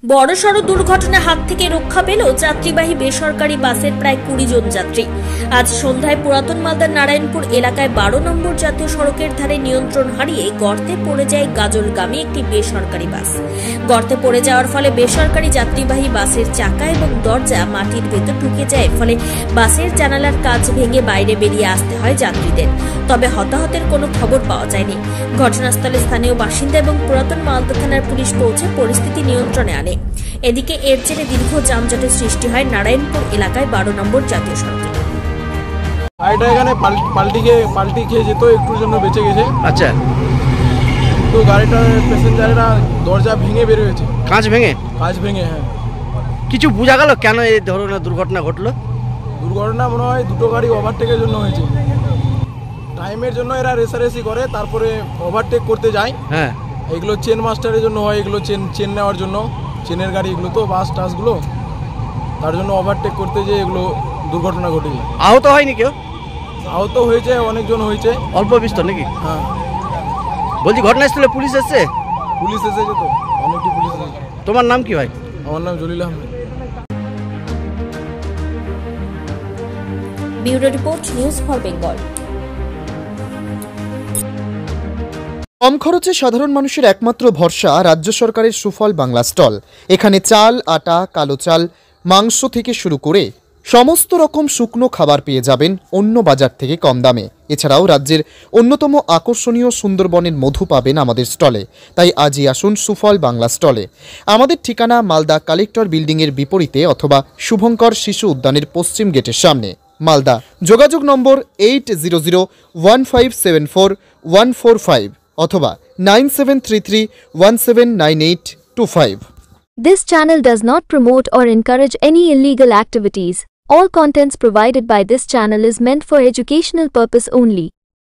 বড়সড় দুর্ঘটনার হাত থেকে রক্ষা পেল যাত্রীবাহী বেসরকারি বাসের প্রায় 20 জন যাত্রী। আজ সন্ধ্যায় পুরাতন মালদার নারায়ণপুর এলাকায় 12 নম্বর জাতীয় সড়কের ধারে নিয়ন্ত্রণ হারিয়ে গর্তে পড়ে যায় গাজলগামী একটি বেসরকারি বাস। গর্তে পড়ে যাওয়ার ফলে বেসরকারি যাত্রীবাহী বাসের চাকা এবং দরজা মাটির ভেতর ঢুকে যায়, ফলে বাসের জানালার কাঁচ ভেঙে বাইরে বেরিয়ে আসতে হয় যাত্রীদের। তবে হতাহতের কোনো খবর পাওয়া যায়নি। ঘটনাস্থলে স্থানীয় বাসিন্দা এবং পুরাতন মালদা থানার পুলিশ পৌঁছে পরিস্থিতি নিয়ন্ত্রণে আনে। এদিকে এর জেরে দীর্ঘ যানজটের সৃষ্টি হয় নারায়ণপুর এলাকায় 12 নম্বর জাতীয় সড়কে। গাড়িটা এখানে পাল্টি খেয়ে যেত, একটুর জন্য বেঁচে গেছে। আচ্ছা, তো গাড়িটার প্যাসেঞ্জারেরা দরজা ভেঙে বের হয়েছে। কাঁচ ভেঙে? হ্যাঁ। কিছু বোঝা গেল কেন এই ধরনের দুর্ঘটনা ঘটলো? দুর্ঘটনা মনে হয় দুটো গাড়ি ওভারটেকের জন্য হয়েছে। টাইমের জন্য এরা রেসারেসি করে, তারপরে ওভারটেক করতে যায়। হ্যাঁ, এগুলো চেন মাস্টারের জন্য হয়, এগুলো চেন নেওয়ার জন্য, চেনের গাড়ি এগুলো তো বাস টাসগুলো, তার জন্য ওভারটেক করতে যেয়ে এগুলো দুর্ঘটনা ঘটেছে। আহত হয়নি কেউ? আহত হয়েছে, অনেকজন হয়েছে। অল্প বিস্তর নাকি? হ্যাঁ। বলছি ঘটনাস্থলে পুলিশ এসেছে? পুলিশ এসেছে তো, অনেকটি পুলিশ এসেছে। তোমার নাম কি ভাই? আমার নাম Jalil Ahmed. Bureau report, news for Bengal. কম খরচে সাধারণ মানুষের একমাত্র ভরসা রাজ্য সরকারের সুফল বাংলা স্টল। এখানে চাল, আটা, কালো চাল, মাংস থেকে শুরু করে সমস্ত রকম শুকনো খাবার পেয়ে যাবেন অন্য বাজার থেকে কম দামে। এছাড়াও রাজ্যের অন্যতম আকর্ষণীয় সুন্দরবনের মধু পাবেন আমাদের স্টলে। তাই আজই আসুন সুফল বাংলা স্টলে। আমাদের ঠিকানা মালদা কালেক্টর বিল্ডিংয়ের বিপরীতে অথবা শুভঙ্কর শিশু উদ্যানের পশ্চিম গেটের সামনে, মালদা। যোগাযোগ নম্বর 8001574145 অথবা 9733179825। This channel does not promote or encourage any illegal activities. All contents provided by this channel is meant for educational purpose only.